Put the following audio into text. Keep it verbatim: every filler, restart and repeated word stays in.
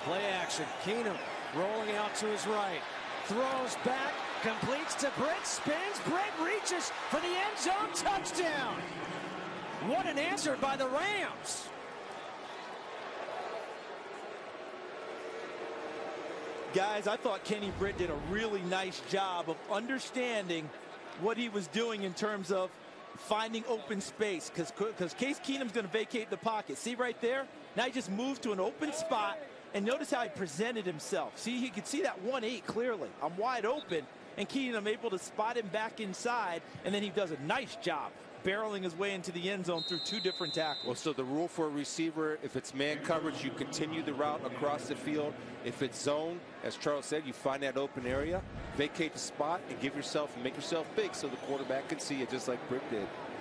Play action. Keenum rolling out to his right. Throws back. Completes to Britt. Spins. Britt reaches for the end zone. Touchdown. What an answer by the Rams. Guys, I thought Kenny Britt did a really nice job of understanding what he was doing in terms of finding open space, because because Case Keenum's going to vacate the pocket. See right there? Now he just moved to an open spot, and notice how he presented himself. See, he could see that one eight clearly. I'm wide open, and Keenum able to spot him back inside, and then he does a nice job barreling his way into the end zone through two different tackles. Well, so the rule for a receiver, if it's man coverage, you continue the route across the field. If it's zone, as Charles said, you find that open area, vacate the spot, and give yourself, make yourself big so the quarterback can see it, just like Britt did.